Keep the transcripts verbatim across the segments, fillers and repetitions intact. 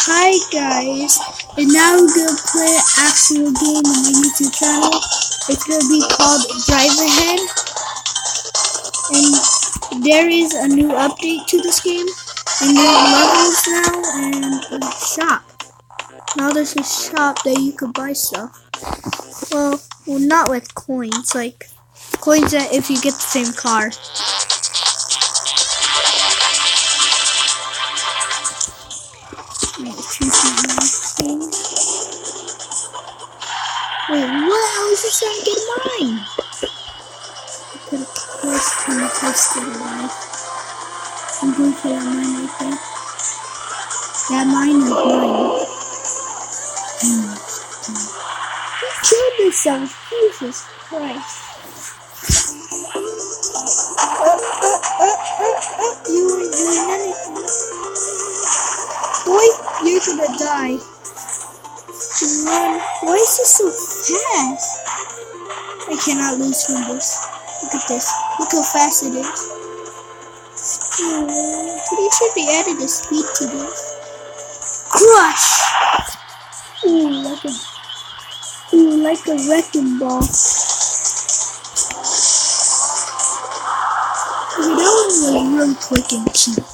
Hi guys, and now I'm gonna play an actual game on my YouTube channel. It's gonna be called Drive Ahead, and there is a new update to this game, and there are levels now, and a shop. Now there's a shop that you could buy stuff. Well, well, not with coins, like coins that if you get the same car. Wait, what? How is this gonna get mine? I could have placed and posted it alive. I'm going for that mine right there. That mine is mine. He killed himself. Jesus Christ. Uh, uh, uh, uh, uh, you ain't doing anything. Boy, you're gonna die. Run. Why is this so fast? I cannot lose from this. Look at this. Look how fast it is. Oh, you should be added a speed to this. Crush! Ooh, like a, ooh, like a wrecking ball. Okay, that one was really quick and cheap.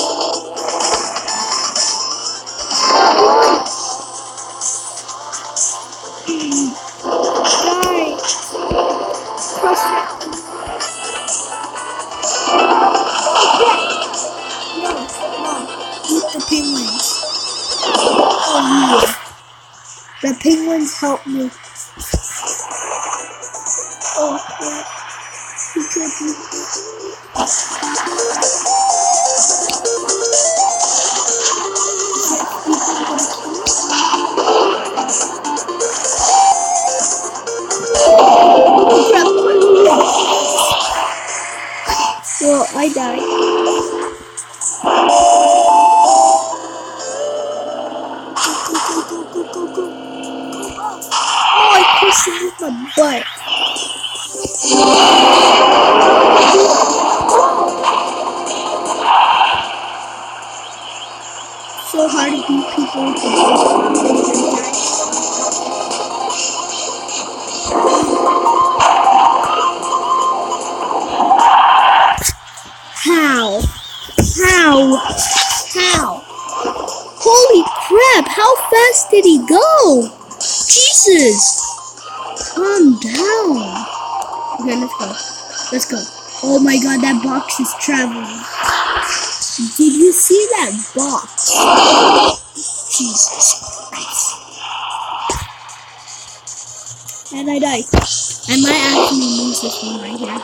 Oh yeah. The penguins help me. Oh crap. He killed me. Well, I died. Oh, I pushed it with my butt. So hard to beat people with this. How? How? How? Holy crap, how fast did he go? Jesus! Calm down. Okay, let's go. Let's go. Oh my god, that box is traveling. Did you see that box? Jesus Christ. And I died. I might actually lose this one right here.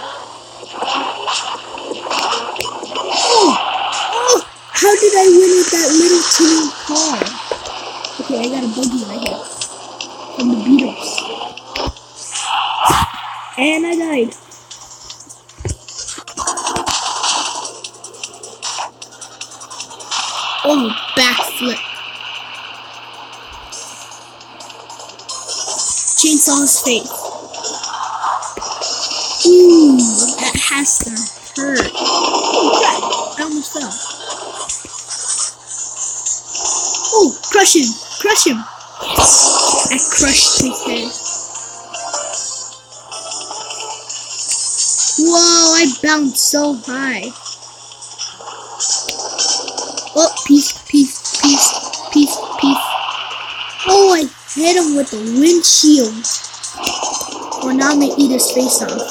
Oh! Oh! How did I win with that little teeny car? Okay, I got a buggy right here. From the Beatles. And I died. Oh, backflip. Chainsaw's face. Ooh, that has to hurt. Oh, crap. I almost fell. Oh, crush him. Crush him. Yes. I crushed his head. Whoa, I bounced so high. Oh, peace, peace, peace, peace, peace. Oh, I hit him with the windshield. Well, now I'm gonna eat his face off.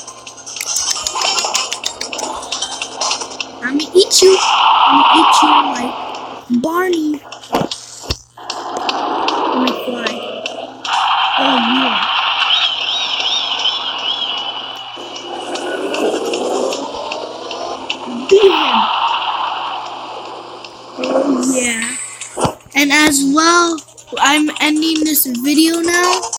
I'm gonna eat you. I'm gonna eat you like Barney. I'm gonna fly. Oh, yeah. Beat him. Oh yeah. And as well, I'm ending this video now.